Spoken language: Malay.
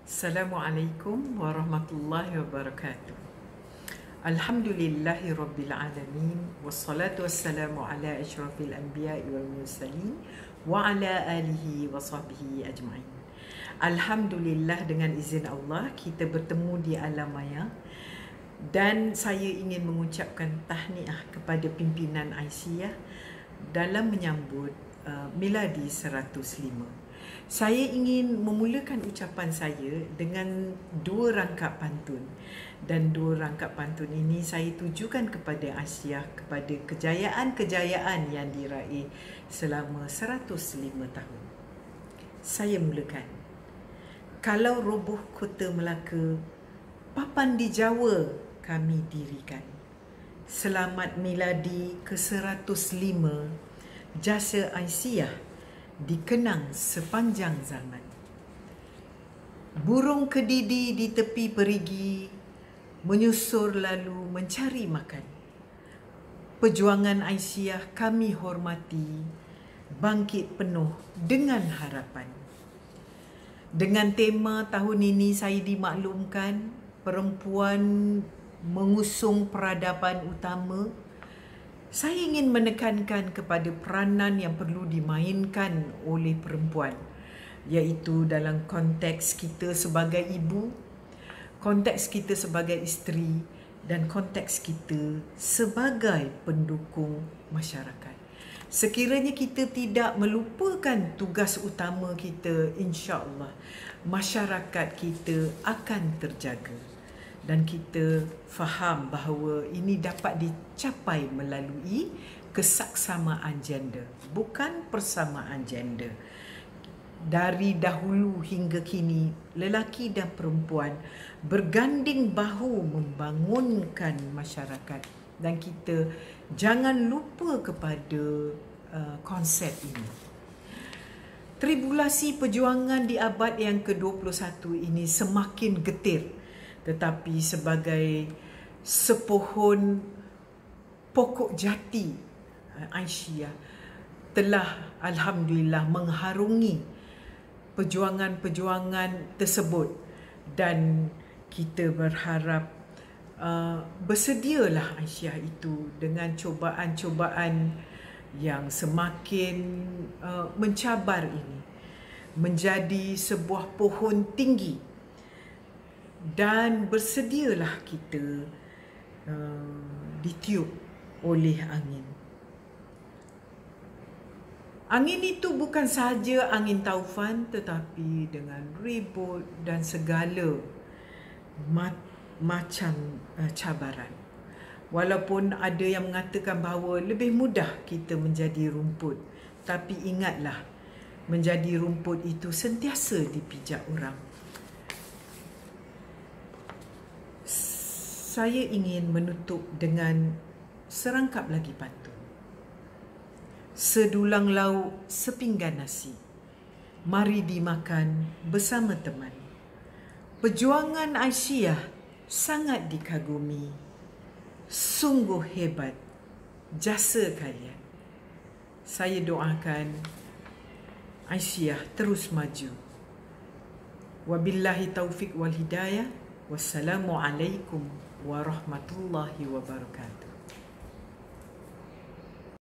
Assalamualaikum warahmatullahi wabarakatuh. Alhamdulillahi rabbil alamin, wassalatu wassalamu ala asyrafil anbiya'i wal mursalin wa ala alihi wa sahbihi ajma'in. Alhamdulillah, dengan izin Allah kita bertemu di alam maya, dan saya ingin mengucapkan tahniah kepada pimpinan Aisyah dalam menyambut miladi 105. Saya ingin memulakan ucapan saya dengan dua rangkap pantun, dan dua rangkap pantun ini saya tujukan kepada Aisyah, kepada kejayaan-kejayaan yang diraih selama 105 tahun. Saya mulakan. Kalau roboh kota Melaka, papan di Jawa kami dirikan. Selamat miladi ke-105, jasa Aisyah dikenang sepanjang zaman. Burung kedidi di tepi perigi, menyusur lalu mencari makan. Perjuangan Aisyah kami hormati, bangkit penuh dengan harapan. Dengan tema tahun ini saya dimaklumkan, perempuan mengusung peradaban utama. Saya ingin menekankan kepada peranan yang perlu dimainkan oleh perempuan, iaitu dalam konteks kita sebagai ibu, konteks kita sebagai isteri, dan konteks kita sebagai pendukung masyarakat. Sekiranya kita tidak melupakan tugas utama kita, insya-Allah masyarakat kita akan terjaga. Dan kita faham bahawa ini dapat dicapai melalui kesaksamaan gender, bukan persamaan gender. Dari dahulu hingga kini, lelaki dan perempuan berganding bahu membangunkan masyarakat, dan kita jangan lupa kepada konsep ini. Tribulasi perjuangan di abad yang ke-21 ini semakin getir, tetapi sebagai sepohon pokok jati, Aisyah telah alhamdulillah mengharungi perjuangan-perjuangan tersebut, dan kita berharap bersedialah Aisyah itu dengan cobaan-cobaan yang semakin mencabar ini menjadi sebuah pohon tinggi, dan bersedialah kita ditiup oleh angin. Angin itu bukan sahaja angin taufan, tetapi dengan ribut dan segala macam cabaran. Walaupun ada yang mengatakan bahawa lebih mudah kita menjadi rumput, tapi ingatlah, menjadi rumput itu sentiasa dipijak orang. Saya ingin menutup dengan serangkap lagi pantun. Sedulang lauk, sepinggan nasi, mari dimakan bersama teman. Perjuangan Aisyah sangat dikagumi, sungguh hebat jasa kalian. Saya doakan Aisyah terus maju. Wabillahi taufiq wal hidayah. Wassalamualaikum warahmatullahi wabarakatuh.